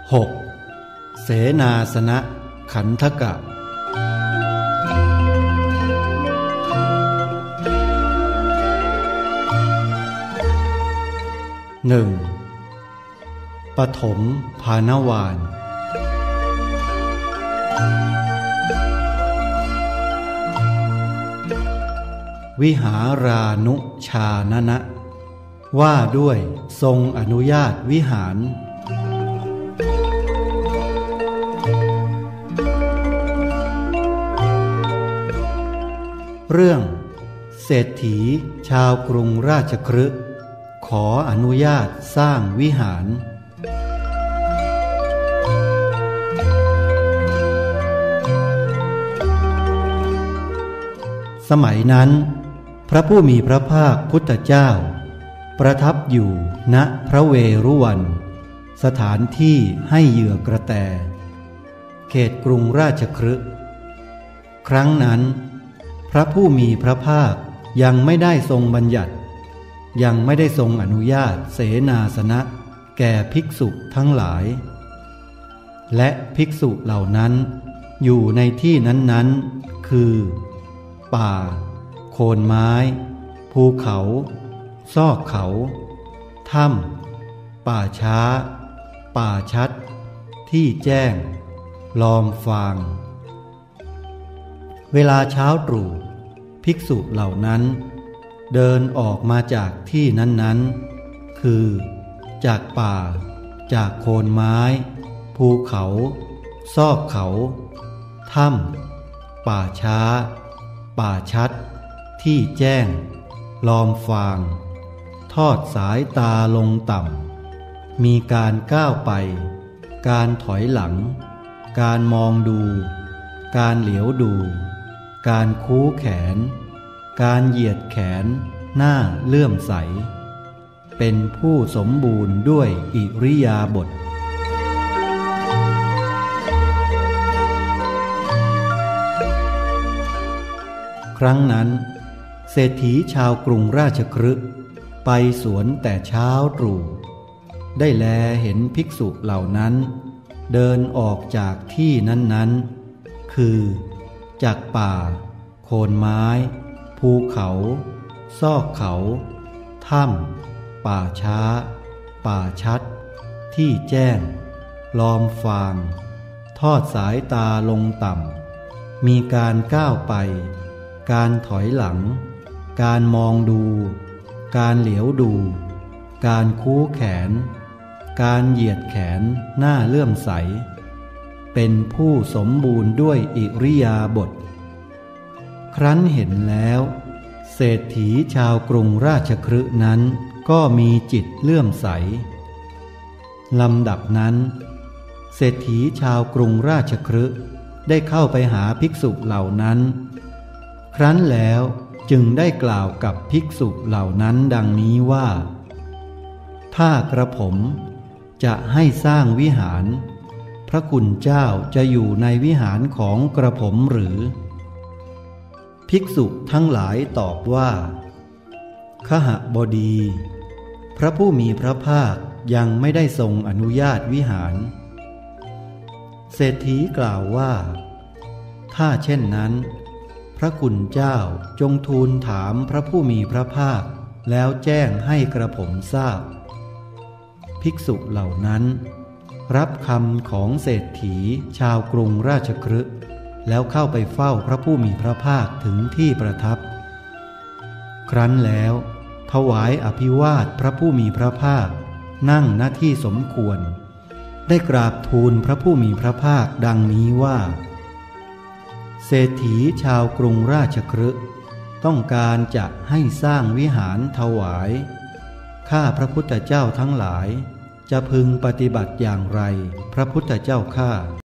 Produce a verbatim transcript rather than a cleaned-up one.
หก. เสนาสนะขันธกะหนึ่ง. ปฐมภานวาลวิหารานุชานะนะว่าด้วยทรงอนุญาตวิหารเรื่องเศรษฐีชาวกรุงราชคฤห์ขออนุญาตสร้างวิหารสมัยนั้นพระผู้มีพระภาคพุทธเจ้าประทับอยู่ณพระเวรุวันสถานที่ให้เหยื่อกระแตเขตกรุงราชคฤห์ครั้งนั้นพระผู้มีพระภาคยังไม่ได้ทรงบัญญัติยังไม่ได้ทรงอนุญาตเสนาสนะแก่ภิกษุทั้งหลายและภิกษุเหล่านั้นอยู่ในที่นั้นๆคือป่าโคนไม้ภูเขาซอกเขาถ้ำป่าช้าป่าชัดที่แจ้งลอมฟางเวลาเช้าตรู่ภิกษุเหล่านั้นเดินออกมาจากที่นั้นๆคือจากป่าจากโคนไม้ภูเขาซอกเขาถ้ำป่าช้าป่าชัดที่แจ้งลอมฟางทอดสายตาลงต่ำมีการก้าวไปการถอยหลังการมองดูการเหลียวดูการคู้แขนการเหยียดแขนหน้าเลื่อมใสเป็นผู้สมบูรณ์ด้วยอิริยาบถครั้งนั้นเศรษฐีชาวกรุงราชคฤห์ไปสวนแต่เช้าตรู่ได้แลเห็นภิกษุเหล่านั้นเดินออกจากที่นั้นๆคือจากป่าโคนไม้ภูเขาซอกเขาถ้ำป่าช้าป่าชัดที่แจ้งลอมฟางทอดสายตาลงต่ำมีการก้าวไปการถอยหลังการมองดูการเหลียวดูการคู้แขนการเหยียดแขนหน้าเลื่อมใสเป็นผู้สมบูรณ์ด้วยอิริยาบถครั้นเห็นแล้วเศรษฐีชาวกรุงราชคฤห์นั้นก็มีจิตเลื่อมใสลำดับนั้นเศรษฐีชาวกรุงราชคฤห์ได้เข้าไปหาภิกษุเหล่านั้นครั้นแล้วจึงได้กล่าวกับภิกษุเหล่านั้นดังนี้ว่าถ้ากระผมจะให้สร้างวิหารพระคุณเจ้าจะอยู่ในวิหารของกระผมหรือภิกษุทั้งหลายตอบว่าขหบดีพระผู้มีพระภาคยังไม่ได้ทรงอนุญาตวิหารเศรษฐีกล่าวว่าถ้าเช่นนั้นพระคุณเจ้าจงทูลถามพระผู้มีพระภาคแล้วแจ้งให้กระผมทราบภิกษุเหล่านั้นรับคำของเศรษฐีชาวกรุงราชคฤห์แล้วเข้าไปเฝ้าพระผู้มีพระภาคถึงที่ประทับครั้นแล้วถวายอภิวาทพระผู้มีพระภาคนั่งณที่สมควรได้กราบทูลพระผู้มีพระภาคดังนี้ว่าเศรษฐีชาวกรุงราชคฤห์ต้องการจะให้สร้างวิหารถวายข้าพระพุทธเจ้าทั้งหลายจะพึงปฏิบัติอย่างไรพระพุทธเจ้าข้า